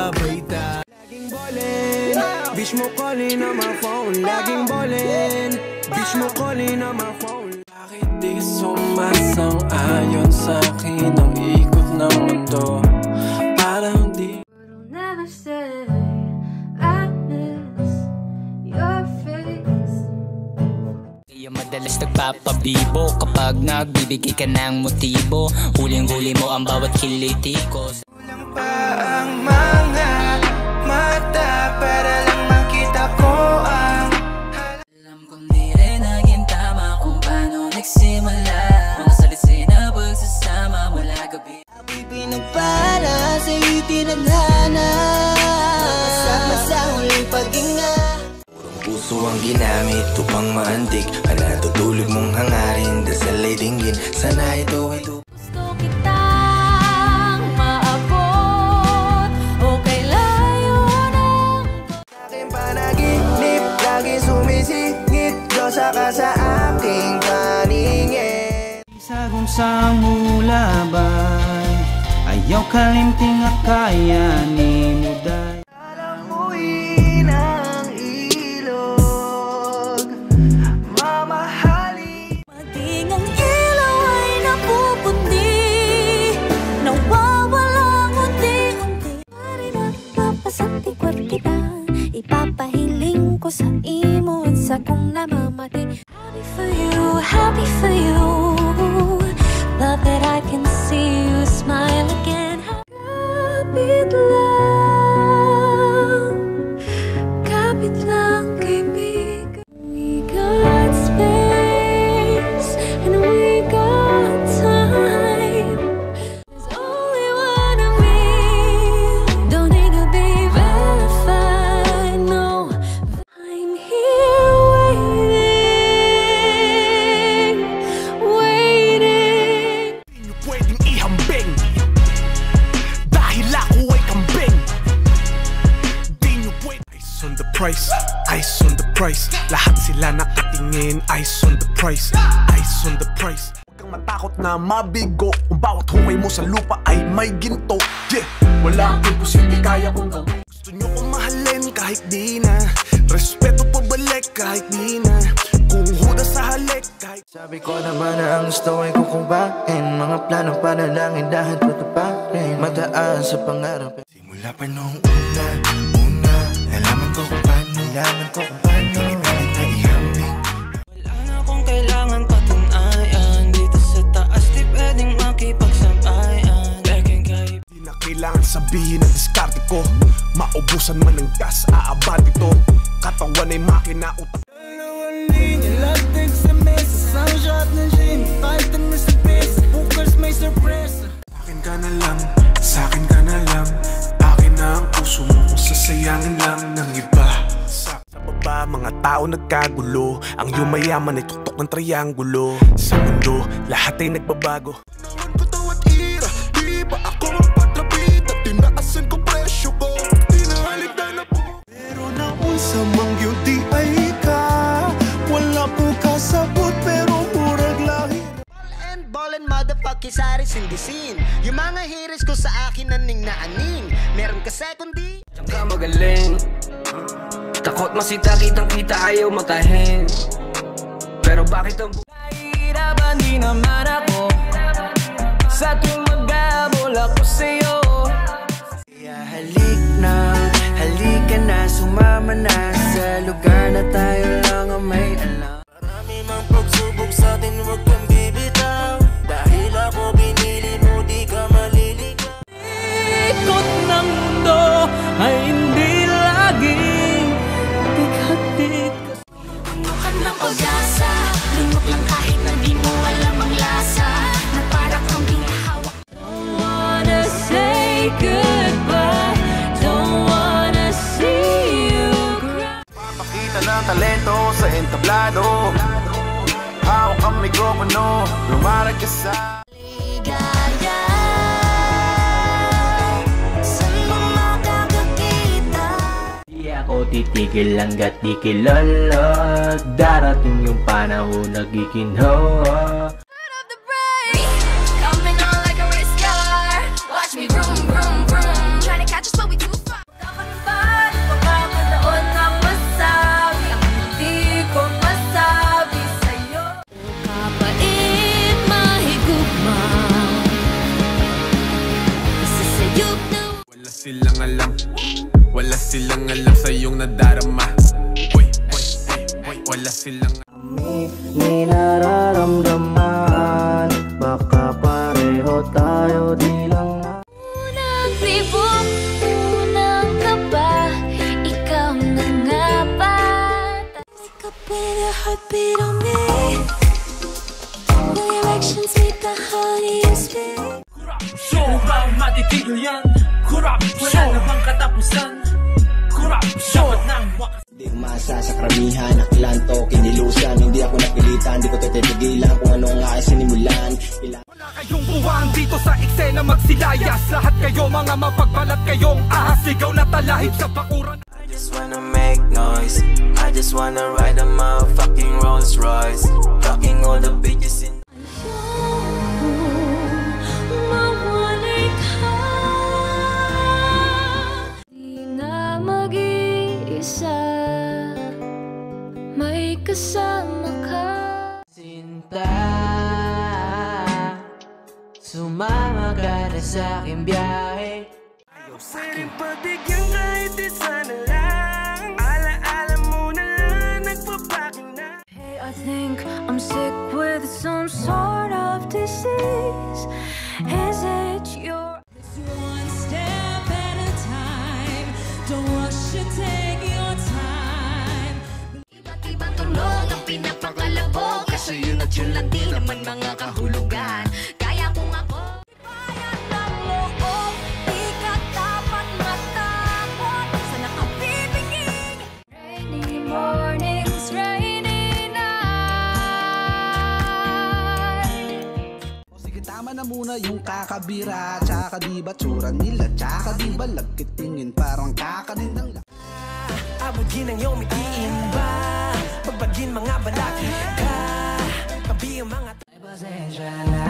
sabay tayo. Laging ballin', bitch mo calling on my phone. Laging ballin', bitch mo calling on my phone. Bakit di sumasang-ayon sa'kin ang ikot ng mundo? Parang di Never say I miss your face. Di madalas nagpapabibo kapag nagbibigay ka ng motibo. Huling-huli mo ang bawat kiliti ko. Kulang pa ang mga mata para lang makita ko ang Alam kong di rin naging tama kung paano nagsimula. Mga salisay na pagsasama mula gabi. Ako'y pinagpala sa'yo'y tinadhana. Kasama sa huling paghinga. Purong puso ang ginamit upang maantig ang natutulog mong hangarin. Dasal ay dinggin, sana ito ay tuparin. Gusto kitang maabot o kay layo ng Aking panaginip, lagi sumisingit. Diyosa ka sa aking paningin. Isagong sa mulaban, ayaw kalimting at kaya ni Muday. Alamuin ang ilog, mamahali. Maging ang ilaw ay napupundi, nawawalang unti-unti. Pari na papasatikwar kita, ipapahiling ko sa imo at sa kong namamati. Happy for you, love that I can see you smile again. Kapit lang kaibigan. We got space and we got time. There's only one of me, don't need to be verified, no. I'm here waiting. Di nyo pwedeng ihambing dahil ako ay kambing. Di nyo pwedeng Eyes on the price, eyes on the price. Lahat sila nakatingin, eyes on the price, eyes on the price. Huwag kang matakot na mabigo, kung bawat hukay mo sa lupa ay may ginto. Yeah, wala ang imposible kaya kong gawin. Gusto nyo kong mahalin kahit di na, respeto pabalik kahit di na, kung huda sa halik kahit. Sabi ko naman na ang gusto ay kukubain. Mga plano panalangin dahil tutuparin. Mataan sa pangarap. Simula pa nung una, nalaman ko kung paano Pinipilit na ihambing. Wala na akong kailangan patunayan. Dito sa taas di pwedeng makipagsabayan. Di na kailangan sabihin ang diskarte ko. Maubusan man ng gas, aabad ito. Katawan ay makina, utak. Dalawang linya, lastig sa mesa. Isang shot ng gin, kahit ang nasa pesa. Bukas may surpresa. Sa'kin ka na lang, sa'kin ka na lang. Akin na ang puso mo kung sasayangin lang ng iba. Sa baba, mga tao nagkagulo. Ang yumayaman ay tuktok ng triangulo. Sa mundo, lahat ay nagbabago. Naman bawat ira, di ba ako magpatlapit at tinaasan ko presyo ko. Tinahalik na po. Pero naun sa mangyong di ay ka. Wala po kasabot pero murag lahi. Ballin' motherfucking saris in the scene. Yung mga hiris ko sa akin naning na aning. Meron ka sekundi. Diyan ka magaling. Takot masita, kitang kita ayaw matahin. Pero bakit ang Nahihirapan di naman ako sa tuwing maghabol ako sa'yo. Kaya halika na, sumama na sa lugar na tayo lang ang may alam. Marami mang pagsubok sa'tin, huwag kang bibitaw. Dahil ako binili mo, di ka maliligaw. Ikot ng mundo ay hindi laging tikat-tikat. Puno ka ng pag-asa, lunok lang kahit na di mo alam ang lasa, na para kang binahawak. Don't wanna say goodbye, don't wanna see you cry. Papakita ng talento sa entablado. Hawak ang mikropono, lumarag ka sa Ligaya, saan mo makakakita? Di ako titigil hanggat di kilala. Darating yung panahon nagiginhawa. Turn up the brakes, coming on like a race car. Watch me vroom, vroom, vroom, trying to catch us but we too far. Wala silang alam sa iyong nadarama. Wala silang May nararamdaman, baka pareho tayo, di lang na. Unang ribok, unang kaba, ikaw na nga ba? Wake up with a heartbeat on me. The erections make the honeyest beat. So bang matitigil yan? Wala na bang katapusan? Dapat nang wakas. Di umasa sa karamihan, naklanto, kinilusan. Hindi ako napilitan, di ko titigilan kung ano nga ay sinimulan. Wala kayong buwang dito sa eksena magsilayas. Lahat kayo mga mapagbalat kayong ahas. Sigaw na talahib sa bakuran. I just wanna make noise, I just wanna ride a motherfucking Rolls Royce, fucking all the bitches in. Mawalay ka, di na mag-iisa, may kasama ka. Sinta, sumama ka na sa aking biyahe. Ayaw sa'kin pagbigyan kahit isa na lang. Alaala mo na lang, nagpapakin na. Hey, I think I'm sick with some sort of disease. Is it your... This one step at a time. Don't rush to take your time. Iba't ibang tulong ang pinapakalabog. Kasi yun at yun lang din naman mga kahulugan. Kaya kung ako bayan ng loob, di ka dapat matakot sa nakapipiging. Rainy mornings, rainy night. O sige, tama na muna yung kakabira. Tsaka di ba tsura nila? Tsaka di ba lagkitingin parang kakadindang lang. Abugin ang iyong mitiin ba? Pagbagin mga balaki ka, kabi ang mga pasensya na.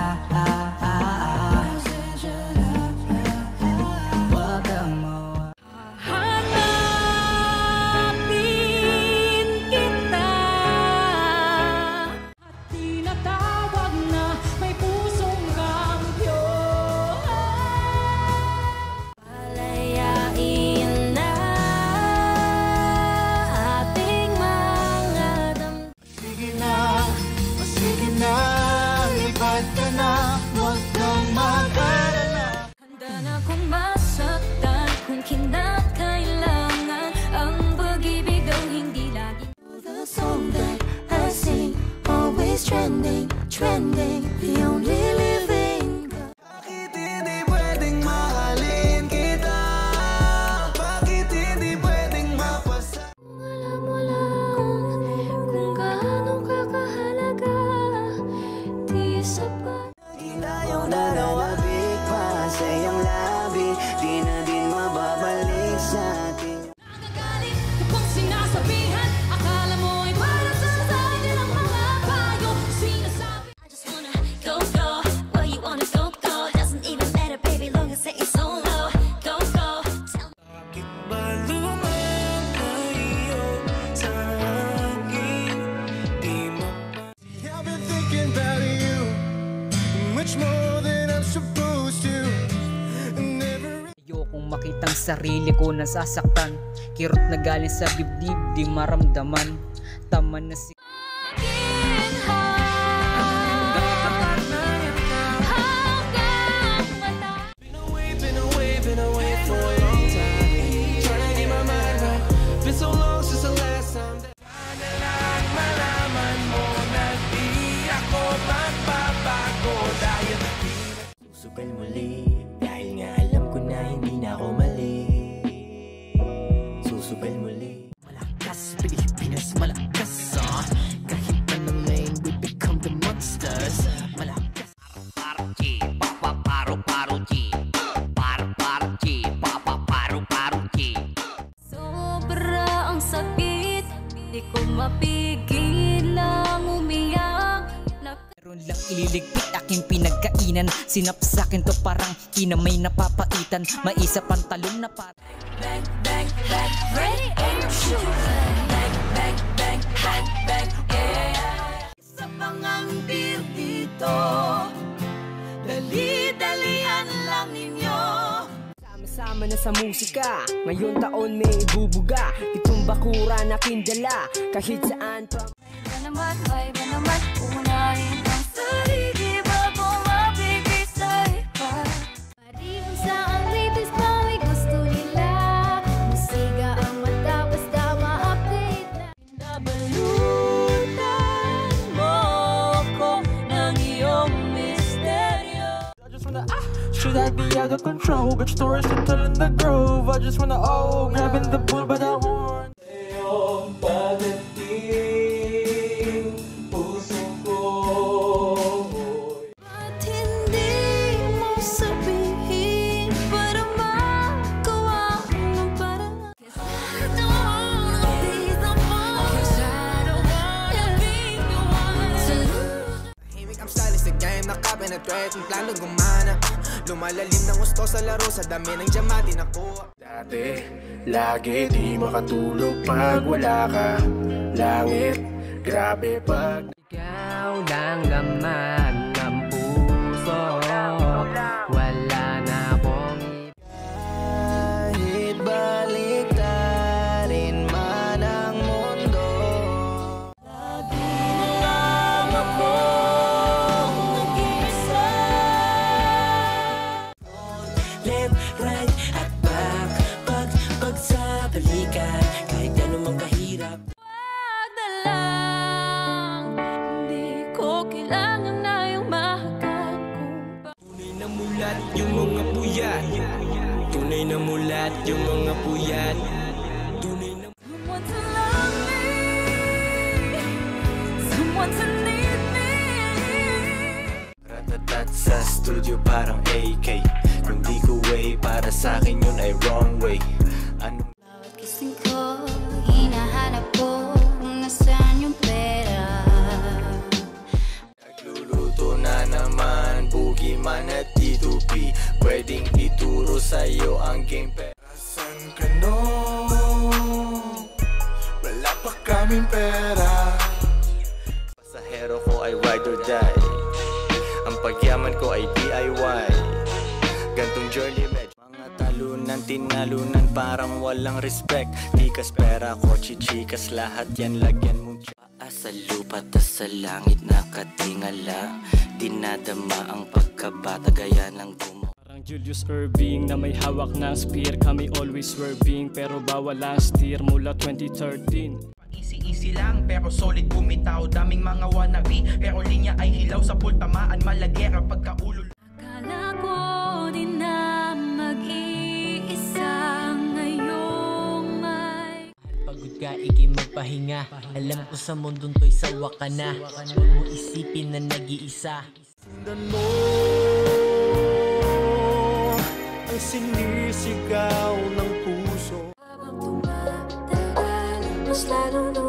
Huwag kang mawa. Hanapin kita at tinatawag na may pusong kampiyon. Palayain na ating mga Sige na, lipat ka na, huwag kang mag-alala. handa na kong masaktan kung kinakailangan. Ang pag-ibig daw hindi lagi. The song that I sing, always trending, trending, the only living. Bakit hindi pwedeng mahalin kita? Bakit hindi pwedeng mapasa? Kung alam mo lang kung gaano ka kahalaga, di sapat. Di tayo dadawabik pa sa iyong labi, di na din mababalik sa atin. Nagagalit kapag sinasabihan, akala mo'y para sa atin ang mga payo. Sinasabi I just wanna go, go, where you wanna go, go. Doesn't even matter baby, long as it's solo. Go, go, tell me. Bakit ba lumalayo sa akin? Di mo pa. I've been thinking about you much more than I'm supposed to. Never. Ayokong makitang sarili ko nasasaktan. Kirot na galing sa dibdib, di maramdaman. Tama na si Akin hanggang mata. Been away for a long time. Trying to get my mind right. Been so long since the last time that. Sana lang malaman mo na di ako magbabago dahil di na susugal muli. Dahil nga alam ko na hindi na ako mali. Susugal muli. Malakas, Pilipinas, malakas, kahit anong lane, we become the monsters. Malakas. Sobra ang sakit, di ko mapigil ang umiyak. meron lang ililigpit aking pinagkainan. Sinapsakin to parang kinamay napapaitan. Maisa pantalon na parang Bang, bang, bang, ready and shoot. Bang, bang, bang, bang, bang, yeah. Isa pang ang deal dito, dali-dalian lang ninyo. Sama na sa musika, ngayon taon may bubuga. Itong bakura na kindala, kahit saan pa. May ba naman, unahin ang sarili bago mabibisay pa. Parihang sa ang latest pa, may gusto nila. Musiga ang mata, basta ma-update na. Nabalutan mo ko ng iyong misteryo. I just wanna, should I be out of control? Good stories to tell in the grove. I just wanna, grabbing the bull by the horn. Iyong pagdating, puso ko. Ba't hindi mo sabihin para magawa ng paraan? 'Cause I don't wanna be the one. 'Cause I don't wanna be the one to lose. Tahimik ang stylish sa game, nakapenetrate ang plano gumana. Lumalalim ng gusto sa laro, sa dami ng diamante nakuha. Dati, lagi di makatulog pag wala ka. Langit, grabe pag Ikaw lang laman ng puso, wala na akong kahit baliktarin man ang mundo. Lagi na lang ako nag-iisa. Left, right, at back. Pag sa balikan, kahit anumang kahirap. Wag na lang, hindi ko kailangan na yung mahagad ko. tunay na mulat yung mga puyat. Tunay na mulat yung mga puyat. Tunay na Someone to love me, someone to need me. Ratatat sa studio parang AK. Kung di ko way, para sa akin yun ay wrong way. Anong Bawat gising ko, hinahanap ko kung nasaan yung pera. nagluluto na naman, bugi man at D2P. Pwedeng ituro sa'yo ang game pero saan ka no? Wala pa kaming pera. Pasahero ko ay ride or die. Ang pagyaman ko ay DIY. Gantong journey medyo mga talunan, tinalunan parang walang respect. Tikas, pera, kotse, chikas, lahat yan lagyan mong Sa lupa tas sa langit nakatingala, dinadama ang pagkabata gaya ng gumawa. Parang Julius Erving na may hawak ng spear. Kami always swerving, pero bawal ang steer mula 2013. Easy lang pero solid bumitaw. Daming mga wannabe pero linya ay hilaw. Sa pool tamaan malagera pagkaulo. Akala ko di na mag-iisa ngayong may Pagod ka, ikay magpahinga. Alam ko sa mundong to'y sawa ka na. Huwag mo isipin na nag-iisa. Sundan mo ang sinisigaw ng puso. habang tumatagal, mas lalo na